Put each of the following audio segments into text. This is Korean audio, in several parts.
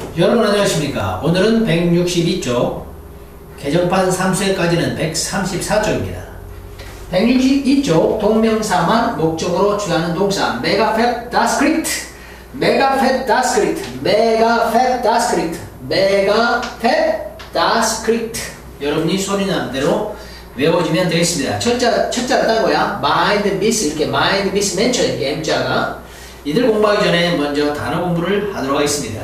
여러분 안녕하십니까. 오늘은 162쪽 개정판 3수에까지는 134쪽입니다. 162쪽 동명사만 목적으로 취하는 동사 mega-fat dascript mega-fat dascript mega-fat dascript mega-fat dascript 여러분이 소리나는 대로 외워주면 되겠습니다. 첫자가 딴 거야. mind miss 이렇게 mind miss mention 이렇게 M자가 이들 공부하기 전에 먼저 단어 공부를 하도록 하겠습니다.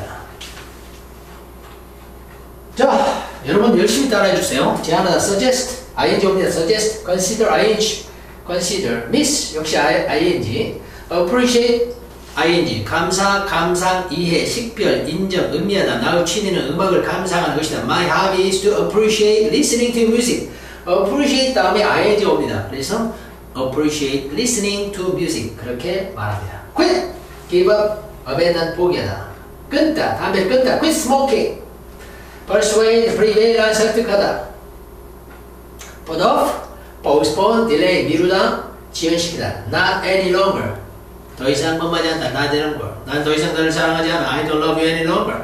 자, 여러분 열심히 따라해주세요. 제안하다 suggest, ing 옵니다. suggest, consider, ing, consider, miss, 역시 ing, appreciate, ing, 감사, 감상, 이해, 식별, 인정, 음미하다, 나의 취미는 음악을 감상하는 것이다. My hobby is to appreciate listening to music. appreciate 다음에 ing 옵니다. 그래서 appreciate listening to music 그렇게 말합니다. quit, give up, abandon, 포기하다. 끊다, 담배를 끊다. quit smoking. persuade, prevail, 설득하다. put off, postpone, delay, 미루다, 지연시키다. not any longer. 더 이상 범하지 않다. not any longer. 난 더 이상 너를 사랑하지 않아. I don't love you any longer.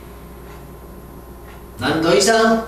난 더 이상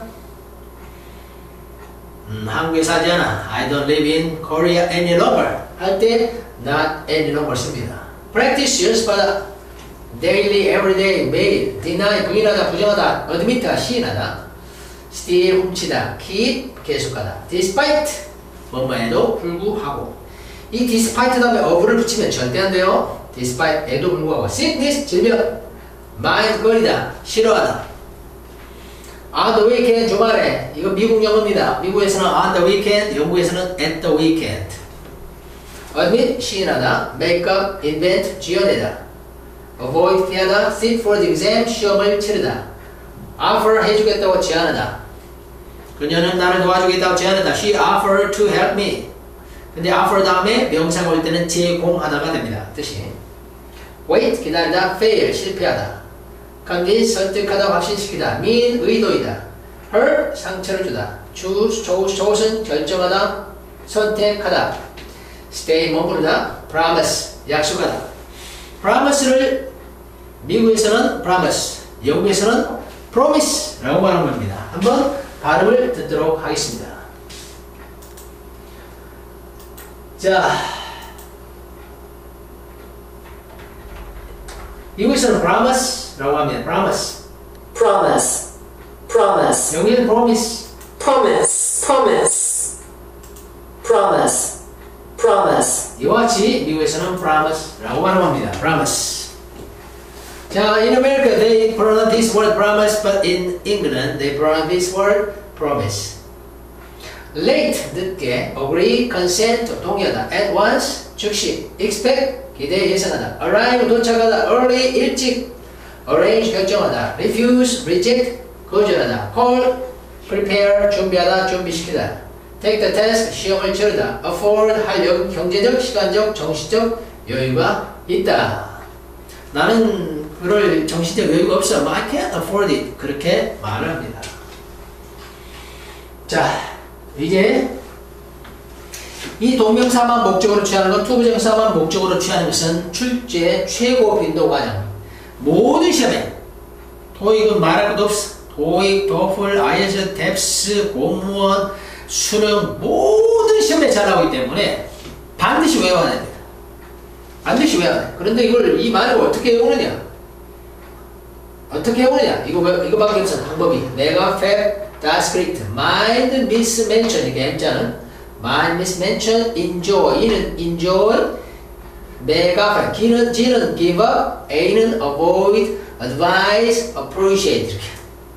한국에 사지 않아. I don't live in Korea any longer. 할 때 not any longer 씁니다. practice, 연습하다. daily, everyday, 매일. deny, 부인하다, 부정하다. admit, 시인하다. steal, 훔치다. keep, 계속하다. despite, 뭐뭐에도 불구하고. 이 despite 다음에 of를 붙이면 절대 안 돼요. despite에도 불구하고. sickness, 질병. mind, 거리다. 싫어하다. on the weekend, 주말에. 이거 미국 영어입니다. 미국에서는 on the weekend, 영국에서는 at the weekend. admit, 시인하다. make up, invent, 지어내다. avoid, 피하다. sit for the exam, 시험을 치르다. offer, 해주겠다고 제안하다. 그녀는 나를 도와주겠다고 제안하다. she offered to help me. 근데 offer 다음에 명사가 올 때는 제공하다가 됩니다. 뜻이. wait, 기다리다. fail, 실패하다. convince, 설득하다, 확신시키다. mean, 의도이다. hurt, 상처를 주다. choose, chosen, 결정하다, 선택하다. stay, 머무르다. promise, 약속하다. promise를 미국에서는 promise, 영국에서는 promise라고 말하는 겁니다. 한번 발음을 듣도록 하겠습니다. 자, 미국에서는 promise라고 합니다. promise, promise, promise, 여기는 promise, promise, promise, promise, promise. 이와 같이 미국에서는 promise라고 말합니다. promise. 자, in America they pronounce this word promise, but in England they pronounce this word promise. late, 늦게, agree, consent, 동의하다, at once, 즉시, expect, 기대, 예상하다, arrive, 도착하다, early, 일찍, arrange, 결정하다, refuse, reject, 거절하다, call, prepare, 준비하다, 준비시키다, take the test, 시험을 치르다, afford, 할 경제적, 시간적, 정신적 여유가 있다. 나는 그럴 정신적 여유가 없어. I can't afford it. 그렇게 말을 합니다. 자, 이제 이 동명사만 목적으로 취하는 것, 투부정사만 목적으로 취하는 것은 출제 최고 빈도 과정. 모든 시험에 토익은 말할 것도 없어. 토익, 토플, IELTS, 뎁스, 공무원, 수능 모든 시험에 잘 나오기 때문에 반드시 외워야 됩니다. 반드시 외워야 돼. 그런데 이걸 이 말을 어떻게 외우느냐? 어떻게 외우느냐? 이거밖에 없어. 방법이. mega-fat dascript, mind mismention 이게 M자는 mind mismention, enjoy 이는 enjoy, mega-fat G는 give up, A는 avoid, advise, appreciate 이렇게.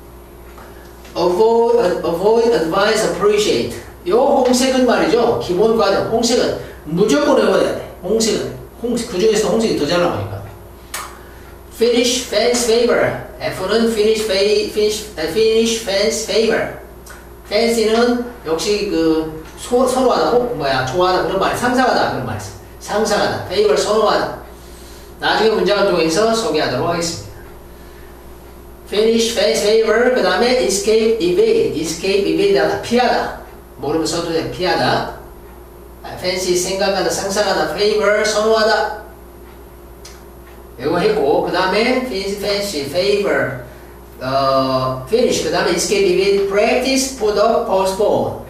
avoid, advise, appreciate. 요 홍색은 말이죠. 기본 과정. 홍색은 무조건 외워야 돼. 홍색은. 그 중에서 홍색이 더 잘 나오니까. finish, fans, favor. F는 finish, fans, favor. fancy는 역시 그 선호하다, 좋아하다 그런 말, 상상하다 그런 말 있어요. 상상하다, favor, 선호하다. 나중에 문장을 통해서 소개하도록 하겠습니다. finish, fans, favor. 그 다음에 escape, evade. escape, evade하다, 피하다. 모르면서도 피하다. fancy, 생각하다, 상상하다. favor, 선호하다. 이거 했고, 그 다음에 fancy, favor, finish. 그 다음에 escape with practice, put up, postpone.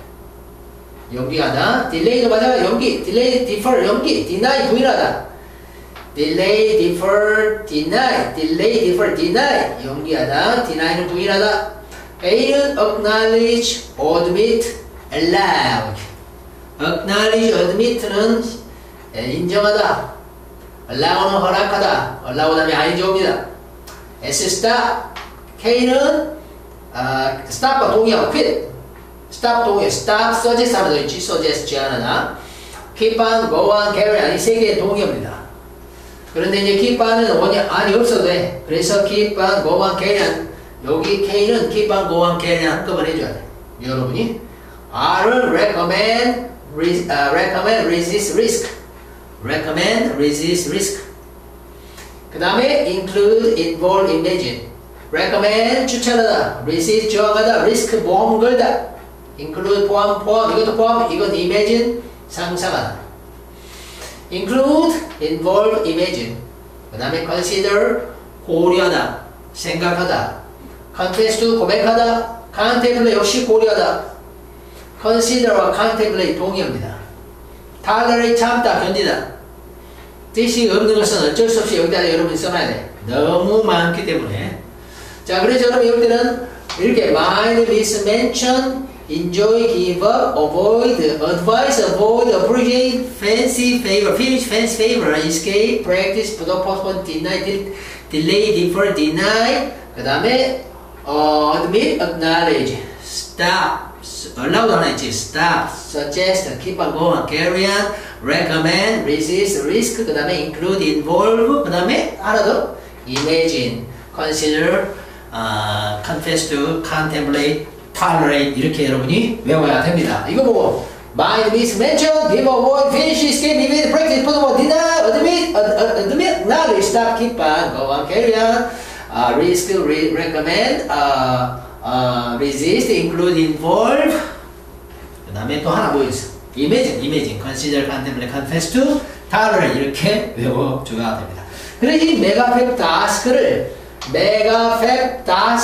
연기하다. delay도 맞아. 연기. delay, defer, 연기. deny, 부인하다. delay, defer, deny. delay, defer, deny. 연기하다. deny는 부인하다. A는 acknowledge, admit, allow. acknowledge, admit는 인정하다. allow는 허락하다. allow 다음에 ing 옵니다. S stop. K는 stop과 동의하고 quit. stop 동의. stop suggest 하면 되겠지. suggest 제안하다. keep on, go on, carry on 이 세 개의 동의어입니다. 그런데 이제 keep on은 안이 없어도 돼. 그래서 keep on, go on, carry on. 여기 K는 keep on, go on, carry on 한꺼번에 해줘야 돼. 여러분이 R은 recommend, resist risk. recommend, resist risk. 그 다음에 include, involve, imagine. recommend, 추천하다. resist, 저항하다. risk, 보험 걸다. include, 포함, 이것도 포함. 이건 imagine, 상상하다. include, involve, imagine. 그 다음에 consider, 고려하다. 생각하다. confess to, 고백하다. contemplate, 역시 고려하다. consider와 contemplate 동의어입니다. tolerate, 참다, 견디다. 뜻이 없는 것은 어쩔 수 없이 여기다 여러분이 써놔야 돼. 너무 많기 때문에. 자, 그래서 여러분 이럴 때는 이렇게 mind, miss, mention, enjoy, give up, avoid, advise, avoid, appreciate, fancy, favor, finish, fancy, favor, escape, practice, put up, postpone, deny, delay, defer, deny. 그 다음에 admit, acknowledge, stop, allow도 하나 있지. stop, suggest, keep on going, carry on, recommend, resist, risk, 그 다음에 include, involve, 그 다음에 하나 더 imagine, consider, confess to, contemplate, tolerate 이렇게 여러분이 외워야 됩니다. 이거 보고 mind, miss, mention, give, avoid, finish, escape, evade, practice, put on, deny, admit, knowledge, stop, keep on, go on, carry on, risk, recommend, resist, include, involve. 그 다음에 또 하나 뭐 있어? imagine, consider, contemplate, confess to, tolerate 이렇게 외워줘야 됩니다. 그래서 이 메가팩 다스크를 메가팩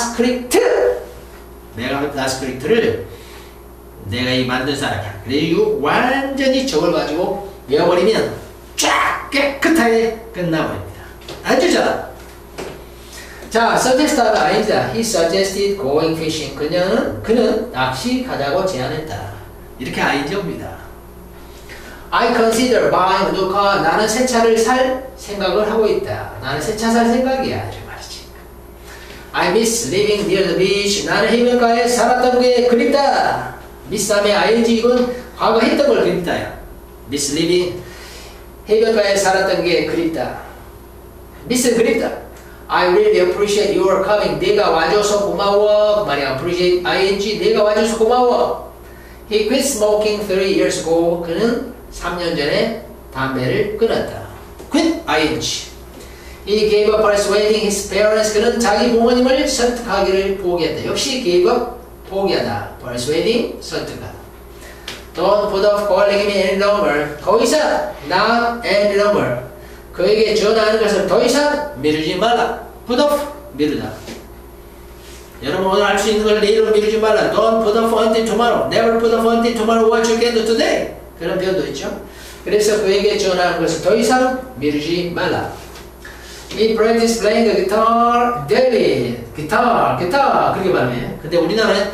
다스크립트를 내가 이 만든 사람이야. 그리고 완전히 저걸 가지고 외워버리면 쫙 깨끗하게 끝나버립니다. 아주 잘. 자, suggest하다 아니다. He suggested going fishing. 그는 낚시 가자고 제안했다. 이렇게 ing 옵니다. I consider buying a new car. 나는 새 차를 살 생각을 하고 있다. 나는 새 차 살 생각이야. 이렇게 말이지. I miss living near the beach. 나는 해변가에 살았던 게 그립다. miss 다음에 ing 이건 과거 했던 걸 그립다야. miss living 해변가에 살았던 게 그립다. miss는 그립다. I really appreciate your coming. 네가 와줘서 고마워. 말이야. appreciate ing 네가 와줘서 고마워. He quit smoking 3 years ago. 그는 3년 전에 담배를 끊었다. quit ing. He gave up persuading his parents. 그는 자기 부모님을 설득하기를 포기했다. 역시 gave up 포기하다. persuading 설득하다. Don't put off calling me any longer. 더 이상 not any longer. 그에게 전화하는 것을 더 이상 미루지 말라. put off 미루다. 여러분 오늘 할 수 있는 걸 내일로 미루지 말라. Don't put off until tomorrow. Never put off until tomorrow what you can do today. 그런 표현도 있죠. 그래서 그에게 전하는 것을 더 이상 미루지 말라. He practiced playing the guitar daily. 기타 그렇게 말해. 근데 우리나라는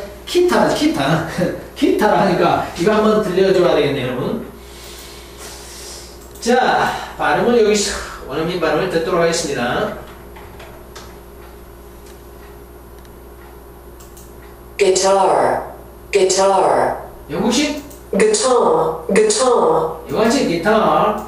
기타라 하니까 이거 한번 들려줘야 되겠네요, 여러분. 자, 발음을 여기서 원어민 발음을 듣도록 하겠습니다. guitar, 영국식 guitar, 영어식 기타.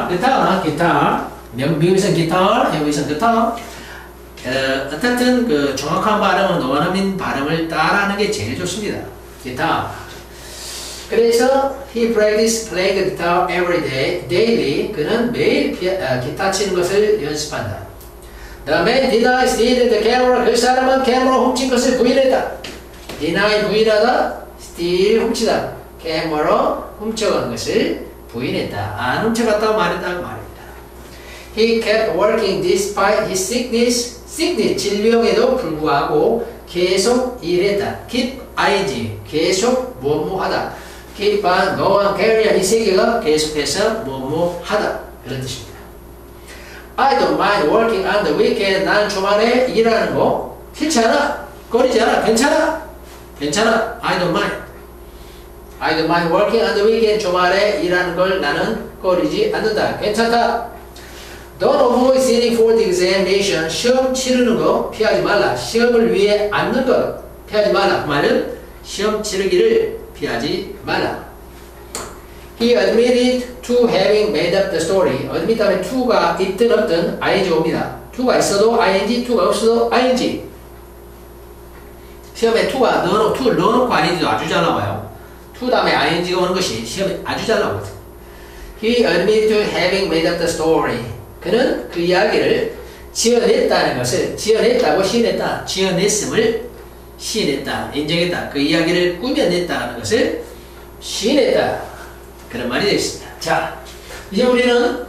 미국에서는 기타, 영국에서는 기타. 어쨌든 그 정확한 발음은 원어민 발음을 따라하는 게 제일 좋습니다. 기타. 그래서 he practiced playing the guitar every day, daily. 그는 매일 기타 치는 것을 연습한다. The man denied stealing the camera. 그 사람은 캐머라 훔친 것을 부인했다. deny 부인하다, steal 훔치다. 캐머라 훔쳐간 것을 부인했다. 안 훔쳐갔다고 말했다고 말입니다. He kept working despite his sickness. sickness, 질병에도 불구하고 계속 일했다. keep ing, 계속 뭐뭐하다. keep on, go on, carry on, 이 세 개가 계속해서 뭐뭐하다. 그런 뜻입니다. I don't mind working on the weekend. 나는 주말에 일하는 거 싫지 않아. 꺼리지 않아. 괜찮아. 괜찮아. I don't mind. I don't mind working on the weekend. 주말에 일하는 걸 나는 꺼리지 않는다. 괜찮다. Don't avoid sitting for the examination. 시험 치르는 거 피하지 말라. 시험을 위해 앉는 것 피하지 말라. 그 말은 시험 치르기를 피하지 말라. He admitted to having made up the story. admit 하면 to가 있든 없든 ing 옵니다. to가 있어도 ing, to가 없어도 ing. 시험에 to가 넣어놓고 ing도 아주 잘 나와요. to 다음에 ing가 오는 것이 시험에 아주 잘 나오거든. He admitted to having made up the story. 그는 그 이야기를 지어냈다는 것을, 지어냈다고 시인했다. 지어냈음을 시인했다. 인정했다. 그 이야기를 꾸며냈다는 것을 시인했다. 그런 말이 되겠습니다. 자, 이제 우리는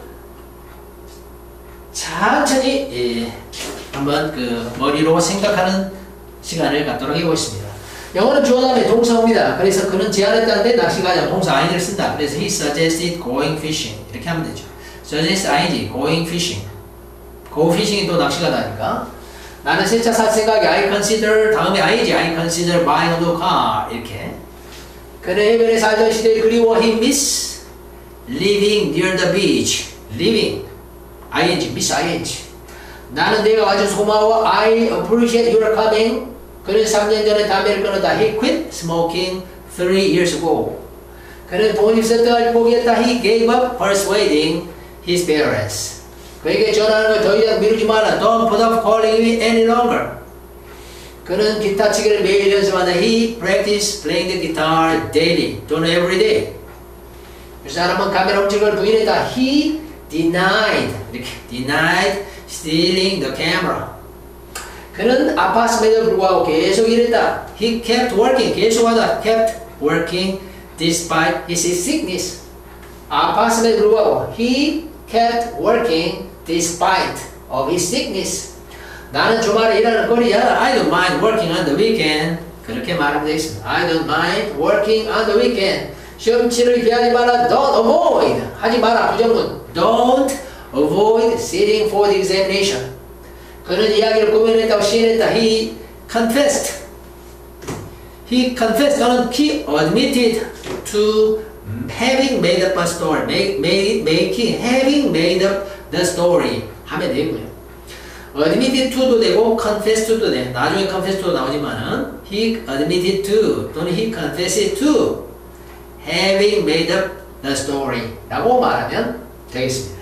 천천히 한번 그 머리로 생각하는 시간을 갖도록 해보겠습니다. 영어는 주어 다음에 동사입니다. 그래서 그는 제안했다는데 낚시 가자 동사 ing를 쓴다. 그래서 he suggested going fishing 이렇게 하면 되죠. suggest ing, going fishing. go fishing이 또 낚시 가다니까. 나는 새 차 살 생각에 I consider 다음에 ing, I consider buying a new car 이렇게. 그는 해변에 살던 시대에 그리워 he miss living near the beach. living ing, miss ing. 나는 내가 아주 고마워. I appreciate your coming. 그는 3년 전에 담배를 끊었다. He quit smoking 3 years ago. 그는 돈 있을 때까지 포기했다. He gave up persuading his parents. 그에게 전하는 걸 더 이상 미루지 마라. Don't put off calling me any longer. 그는 기타 치기를 매일 연습한다. He practiced playing the guitar daily. 또는 every day. 그 사람은 카메라 훔친 걸 부인했다. He denied, 이렇게 denied stealing the camera. 그는 아팠음에도 불구하고 계속 일했다. He kept working, 계속하다. kept working despite his sickness. 아팠음에도 불구하고 he kept working despite of his sickness. 나는 주말에 일하는 거리야. I don't mind working on the weekend. 그렇게 말하면 되겠습니다. I don't mind working on the weekend. 시험 치를 피하지 마라. Don't avoid. 하지 마라. 부정문. Don't avoid sitting for the examination. 그는 이야기를 꾸며냈다고 시인했다. He confessed. He confessed. 그는 he admitted to having made up a story. having made up the story 하면 되고요. admitted to도 되고 confessed to도 돼. 나중에 confessed to 나오지만은 he admitted to 또는 he confessed to having made up the story 라고 말하면 되겠습니다.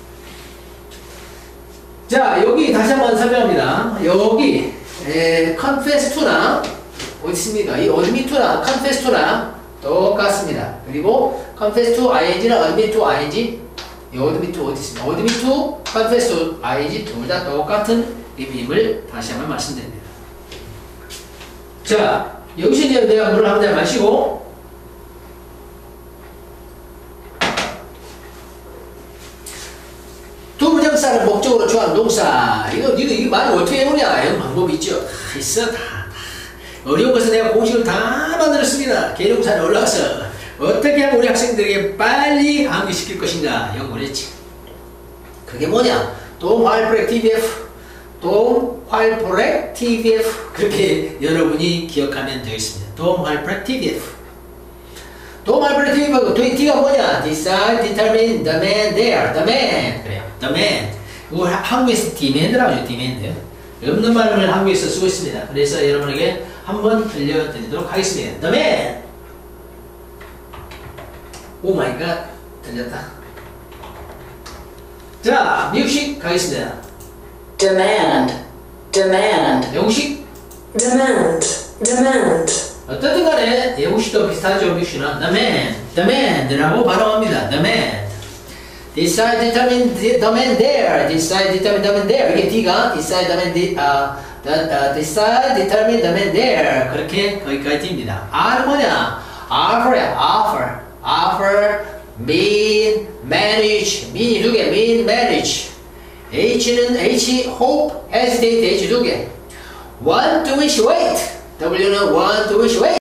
자, 여기 다시 한번 설명합니다. 여기 confess to나 어디 있습니까? 이 admit to나 confess to나 똑같습니다. 그리고 confess to ing나 admit to ing 이 admit to 어디 있습니까? admit to, confess to ing 둘 다 똑같은 의미임을 다시 한번 말씀드립니다. 자, 여기서 이제 내가 물을 한 잔 마시고 두 부정사를 목적으로 취한 동사. 이거 말을 어떻게 해보냐? 이런 방법이 있죠. 다 있어, 다. 어려운 것은 내가 공식을 다 만들었습니다. 계룡산에 올라가서 어떻게 하면 우리 학생들에게 빨리 암기시킬 것인가 연구를 했지. 그게 뭐냐? 동, 활, 프렉, TVF. 동, 활, 프렉, TVF. 그렇게 여러분이 기억하면 되겠습니다. 동, 활, 프렉, TVF. 동, 활, 프렉, TVF. D가 뭐냐? Decide, determine, demand, there. demand. 그래요. demand. 우리 한국에서 demand라고 하죠. demand. 없는 말을 한국에서 쓰고 있습니다. 그래서 여러분에게 한번 들려드리도록 하겠습니다. demand. 오 마이 갓. 들렸다. 자, 미국식 가겠습니다. demand, demand, 영국식? demand, demand, 어떻든 간에 영국식도 비슷하죠. 미국식은 demand라고 발음합니다. demand. decide, determine, demand, there. decide, determine, demand, there. 이게 D가 decide, decide, determine, demand, there. 그렇게 거기까지 D입니다. R은 뭐냐? offer야. offer, mean, manage. mean이 두 개. mean, manage. H는 H, hope, hesitate, H 두 개. Want to wish, wait. W는 want to wish, wait.